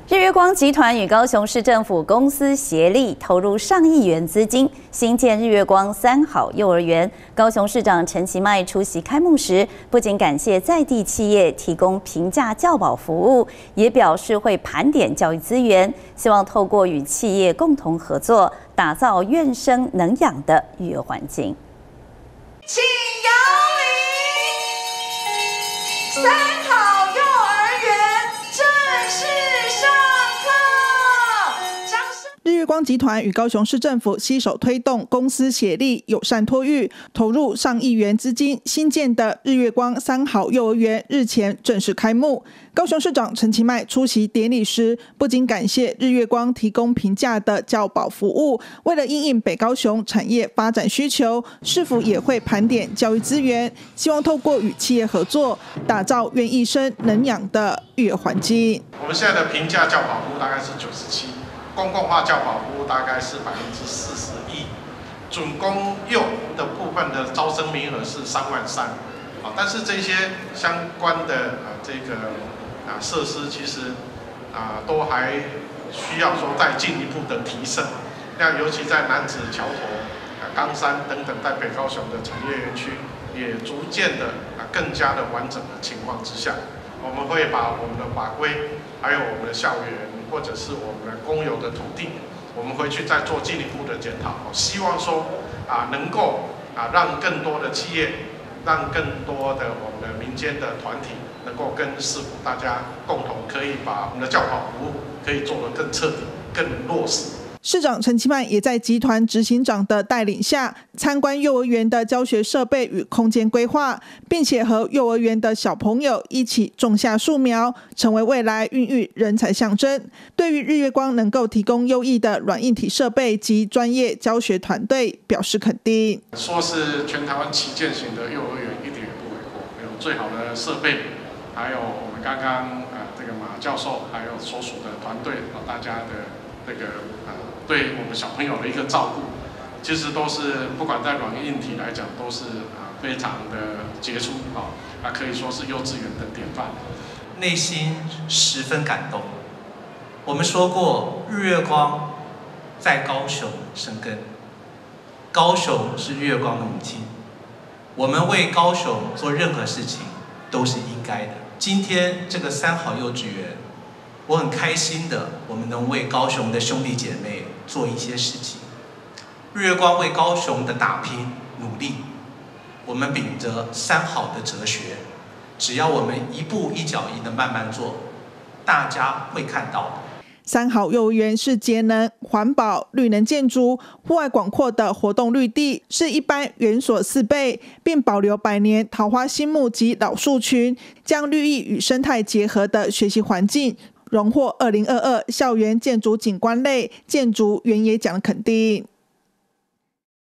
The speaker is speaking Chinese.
日月光集团与高雄市政府公司协力，投入上亿元资金，新建日月光3好幼儿园。高雄市长陈其迈出席开幕时，不仅感谢在地企业提供平价教保服务，也表示会盘点教育资源，希望透过与企业共同合作，打造愿生能养的育儿环境。 请摇铃，3好幼儿园正式上课。掌声！ 日月光集团与高雄市政府携手推动公私协力友善托育，投入上亿元资金新建的日月光3好幼儿园日前正式开幕。高雄市长陈其迈出席典礼时，不仅感谢日月光提供平价的教保服务，为了因应北高雄产业发展需求，市府也会盘点教育资源，希望透过与企业合作，打造愿意生能养的育儿环境。 我们现在的平价教保服务大概是97%，公共化教保服务大概是41%，准公幼的部分的招生名额是33000，但是这些相关的设施其实都还需要说再进一步的提升。那尤其在楠梓、桥头、冈山等等，在北高雄的产业园区，也逐渐的更加的完整的情况之下，我们会把我们的法规，还有我们的校园，或者是我们的公有的土地，我们回去再做进一步的检讨。希望说能够让更多的企业，让更多的我们的民间的团体，能够跟市府大家共同可以把我们的教保服务可以做得更彻底、更落实。 市长陈其迈也在集团执行长的带领下，参观幼儿园的教学设备与空间规划，并且和幼儿园的小朋友一起种下树苗，成为未来孕育人才象征。对于日月光能够提供优异的软硬体设备及专业教学团队，表示肯定。 说是全台湾旗舰型的幼儿园，一点也不为过，有最好的设备，还有我们刚刚这个马教授还有所属的团队，大家的对我们小朋友的一个照顾，其实都是不管在软硬体来讲，都是非常的杰出可以说是幼稚园的典范。 内心十分感动。我们说过，日月光在高雄生根，高雄是日月光的母亲。我们为高雄做任何事情都是应该的。今天这个3好幼稚园，我很开心的，我们能为高雄的兄弟姐妹做一些事情。日月光为高雄的打拼努力，我们秉着3好的哲学，只要我们一步一脚印的慢慢做，大家会看到的。 3好幼儿园是节能、环保、绿能建筑，户外广阔的活动绿地是一般园所4倍，并保留百年桃花心木及老树群，将绿意与生态结合的学习环境，荣获2022校园建筑景观类建筑原野奖的肯定。